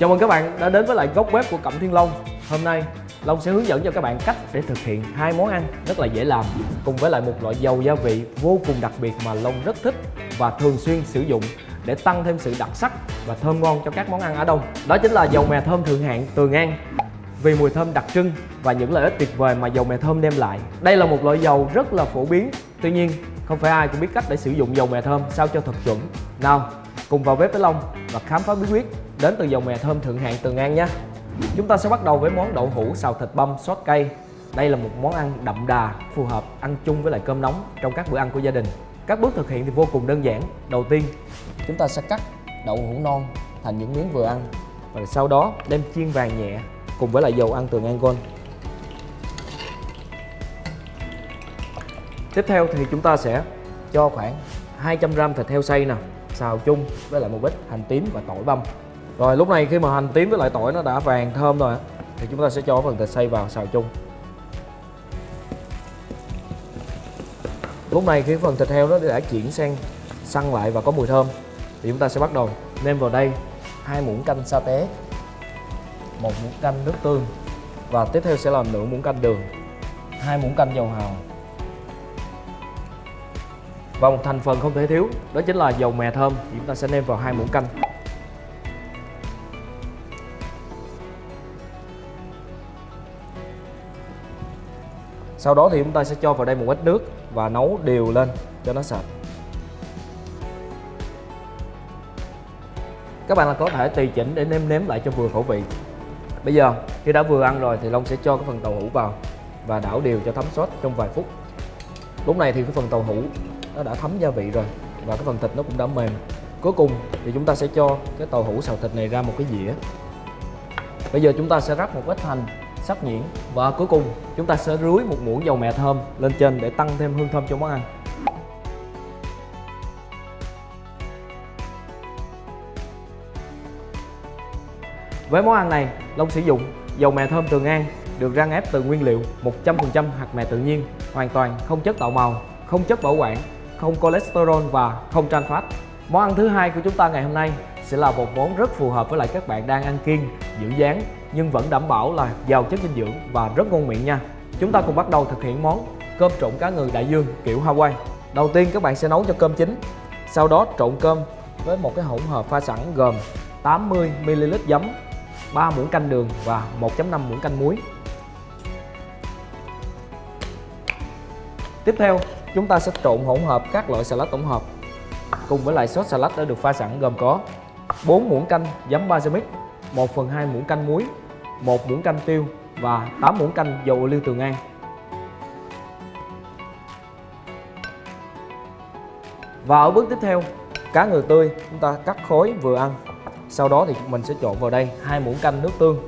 Chào mừng các bạn đã đến với lại góc bếp của Cẩm Thiên Long. Hôm nay Long sẽ hướng dẫn cho các bạn cách để thực hiện hai món ăn rất là dễ làm cùng với lại một loại dầu gia vị vô cùng đặc biệt mà Long rất thích và thường xuyên sử dụng để tăng thêm sự đặc sắc và thơm ngon cho các món ăn Á Đông. Đó chính là dầu mè thơm thượng hạng Tường An. Vì mùi thơm đặc trưng và những lợi ích tuyệt vời mà dầu mè thơm đem lại, đây là một loại dầu rất là phổ biến. Tuy nhiên, không phải ai cũng biết cách để sử dụng dầu mè thơm sao cho thật chuẩn. Nào, cùng vào bếp với Long và khám phá bí quyết đến từ dầu mè thơm thượng hạng Tường An nhé. Chúng ta sẽ bắt đầu với món đậu hũ xào thịt băm sốt cay. Đây là một món ăn đậm đà, phù hợp ăn chung với lại cơm nóng trong các bữa ăn của gia đình. Các bước thực hiện thì vô cùng đơn giản. Đầu tiên, chúng ta sẽ cắt đậu hũ non thành những miếng vừa ăn và sau đó đem chiên vàng nhẹ cùng với lại dầu ăn Tường An Gold. Tiếp theo thì chúng ta sẽ cho khoảng 200g thịt heo xay nè, xào chung với lại một ít hành tím và tỏi băm. Rồi lúc này khi mà hành tím với lại tỏi nó đã vàng thơm rồi thì chúng ta sẽ cho phần thịt xay vào xào chung. Lúc này khi phần thịt heo nó đã chuyển sang săn lại và có mùi thơm thì chúng ta sẽ bắt đầu nêm vào đây 2 muỗng canh sa tế, 1 muỗng canh nước tương và tiếp theo sẽ là nửa muỗng canh đường, 2 muỗng canh dầu hào và một thành phần không thể thiếu đó chính là dầu mè thơm. Thì chúng ta sẽ nêm vào 2 muỗng canh. Sau đó thì chúng ta sẽ cho vào đây một ít nước và nấu đều lên cho nó sạch. Các bạn có thể tùy chỉnh để nêm nếm lại cho vừa khẩu vị. Bây giờ khi đã vừa ăn rồi thì Long sẽ cho cái phần tàu hũ vào và đảo đều cho thấm sốt trong vài phút. Lúc này thì cái phần tàu hũ nó đã thấm gia vị rồi và cái phần thịt nó cũng đã mềm. Cuối cùng thì chúng ta sẽ cho cái tàu hũ xào thịt này ra một cái dĩa. Bây giờ chúng ta sẽ rắc một ít hành sắc nhuyễn và cuối cùng chúng ta sẽ rưới một muỗng dầu mè thơm lên trên để tăng thêm hương thơm cho món ăn. Với món ăn này, Long sử dụng dầu mè thơm Tường An được rang ép từ nguyên liệu 100% hạt mè tự nhiên, hoàn toàn không chất tạo màu, không chất bảo quản, không cholesterol và không trans fat. Món ăn thứ hai của chúng ta ngày hôm nay sẽ là một món rất phù hợp với lại các bạn đang ăn kiêng, giữ dáng nhưng vẫn đảm bảo là giàu chất dinh dưỡng và rất ngon miệng nha. Chúng ta cùng bắt đầu thực hiện món cơm trộn cá ngừ đại dương kiểu Hawaii. Đầu tiên các bạn sẽ nấu cho cơm chín, sau đó trộn cơm với một cái hỗn hợp pha sẵn gồm 80ml giấm, 3 muỗng canh đường và 1.5 muỗng canh muối. Tiếp theo, chúng ta sẽ trộn hỗn hợp các loại salad tổng hợp cùng với lại sốt salad đã được pha sẵn gồm có 4 muỗng canh giấm balsamic, 1/2 muỗng canh muối, 1 muỗng canh tiêu và 8 muỗng canh dầu ô liu Tường An. Và ở bước tiếp theo, cá ngừ tươi chúng ta cắt khối vừa ăn. Sau đó thì mình sẽ trộn vào đây 2 muỗng canh nước tương,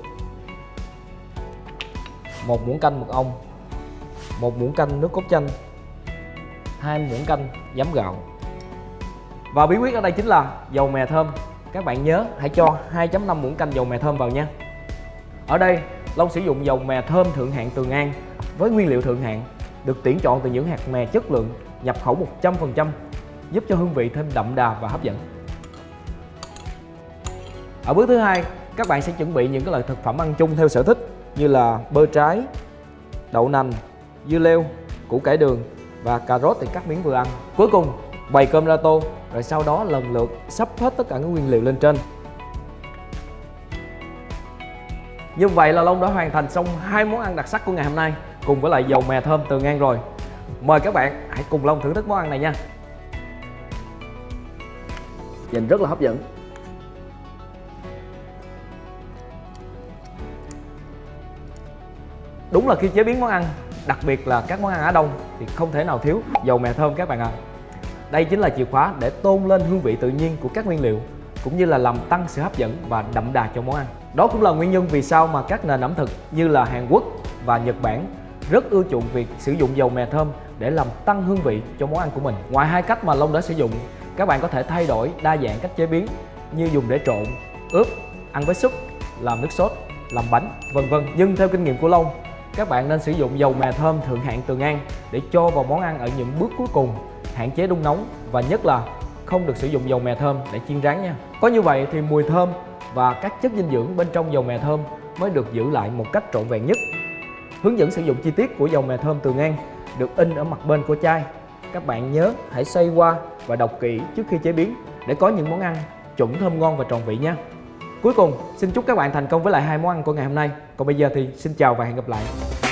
1 muỗng canh mật ong, 1 muỗng canh nước cốt chanh, 2 muỗng canh giấm gạo. Và bí quyết ở đây chính là dầu mè thơm. Các bạn nhớ hãy cho 2.5 muỗng canh dầu mè thơm vào nha. Ở đây Long sử dụng dầu mè thơm thượng hạng Tường An với nguyên liệu thượng hạng, được tuyển chọn từ những hạt mè chất lượng, nhập khẩu 100%, giúp cho hương vị thêm đậm đà và hấp dẫn. Ở bước thứ hai, các bạn sẽ chuẩn bị những cái loại thực phẩm ăn chung theo sở thích như là bơ trái, đậu nành, dưa leo, củ cải đường và cà rốt thì cắt miếng vừa ăn. Cuối cùng bày cơm ra tô, rồi sau đó lần lượt sắp hết tất cả các nguyên liệu lên trên. Như vậy là Long đã hoàn thành xong hai món ăn đặc sắc của ngày hôm nay cùng với lại dầu mè thơm Tường An rồi. Mời các bạn hãy cùng Long thưởng thức món ăn này nha. Nhìn rất là hấp dẫn. Đúng là khi chế biến món ăn, đặc biệt là các món ăn Á Đông thì không thể nào thiếu dầu mè thơm các bạn ạ. Đây chính là chìa khóa để tôn lên hương vị tự nhiên của các nguyên liệu cũng như là làm tăng sự hấp dẫn và đậm đà cho món ăn. Đó cũng là nguyên nhân vì sao mà các nền ẩm thực như là Hàn Quốc và Nhật Bản rất ưa chuộng việc sử dụng dầu mè thơm để làm tăng hương vị cho món ăn của mình. Ngoài hai cách mà Long đã sử dụng, các bạn có thể thay đổi đa dạng cách chế biến như dùng để trộn, ướp, ăn với súp, làm nước sốt, làm bánh, vân vân. Nhưng theo kinh nghiệm của Long, các bạn nên sử dụng dầu mè thơm thượng hạng Tường An để cho vào món ăn ở những bước cuối cùng, hạn chế đun nóng và nhất là không được sử dụng dầu mè thơm để chiên rán nha. Có như vậy thì mùi thơm và các chất dinh dưỡng bên trong dầu mè thơm mới được giữ lại một cách trọn vẹn nhất. Hướng dẫn sử dụng chi tiết của dầu mè thơm Tường An được in ở mặt bên của chai. Các bạn nhớ hãy xoay qua và đọc kỹ trước khi chế biến để có những món ăn chuẩn, thơm ngon và tròn vị nha. Cuối cùng, xin chúc các bạn thành công với lại hai món ăn của ngày hôm nay. Còn bây giờ thì xin chào và hẹn gặp lại.